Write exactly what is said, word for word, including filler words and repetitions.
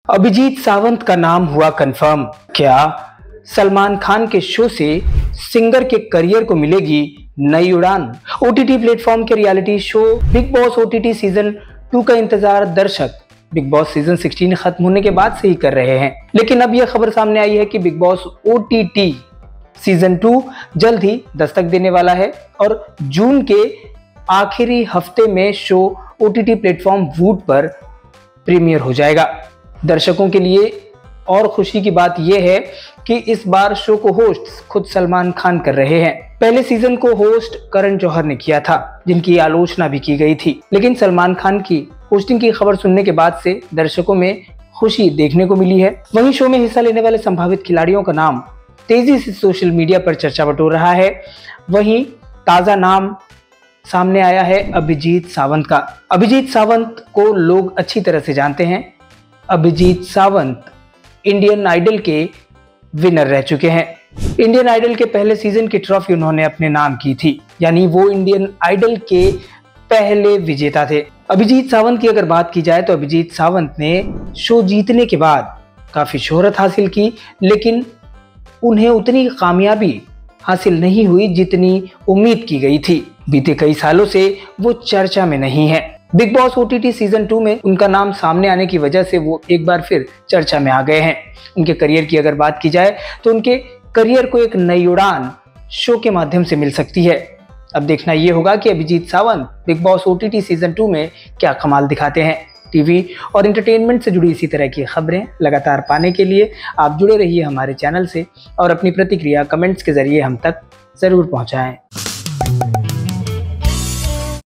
अभिजीत सावंत का नाम हुआ कंफर्म। क्या सलमान खान के शो से सिंगर के करियर को मिलेगी नई उड़ान? ओटीटी प्लेटफॉर्म के reality show Bigg Boss OTT season two का इंतजार दर्शक बिग बॉस सीजन सोलह खत्म होने के बाद से ही कर रहे हैं, लेकिन अब यह खबर सामने आई है कि Bigg Boss OTT season two जल्द ही दस्तक देने वाला है और जून के आखिरी हफ्ते में शो ओटीटी प्लेटफॉर्म वूट पर प्रीमियर हो जाएगा। दर्शकों के लिए और खुशी की बात यह है कि इस बार शो को होस्ट खुद सलमान खान कर रहे हैं। पहले सीजन को होस्ट करण जौहर ने किया था, जिनकी आलोचना भी की गई थी, लेकिन सलमान खान की होस्टिंग की खबर सुनने के बाद से दर्शकों में खुशी देखने को मिली है। वहीं शो में हिस्सा लेने वाले संभावित खिलाड़ियों का नाम तेजी से सोशल मीडिया पर चर्चा बटोर रहा है। वहीं ताजा नाम सामने आया है अभिजीत सावंत का। अभिजीत सावंत को लोग अच्छी तरह से जानते हैं। अभिजीत सावंत इंडियन आइडल के विनर रह चुके हैं। इंडियन आइडल के पहले सीजन की ट्रॉफी उन्होंने अपने नाम की थी, यानी वो इंडियन आइडल के पहले विजेता थे। अभिजीत सावंत की अगर बात की जाए तो अभिजीत सावंत ने शो जीतने के बाद काफी शोहरत हासिल की, लेकिन उन्हें उतनी कामयाबी हासिल नहीं हुई जितनी उम्मीद की गई थी। बीते कई सालों से वो चर्चा में नहीं है। Bigg Boss OTT season two में उनका नाम सामने आने की वजह से वो एक बार फिर चर्चा में आ गए हैं। उनके करियर की अगर बात की जाए तो उनके करियर को एक नई उड़ान शो के माध्यम से मिल सकती है। अब देखना यह होगा कि Abhijeet Sawant Bigg Boss OTT season two में क्या कमाल दिखाते हैं। टीवी और एंटरटेनमेंट से जुड़ी इसी तरह की खबरें लगातार पाने के लिए आप जुड़े रहिए हमारे चैनल से और अपनी प्रतिक्रिया कमेंट्स के जरिए हम तक जरूर पहुंचाएं।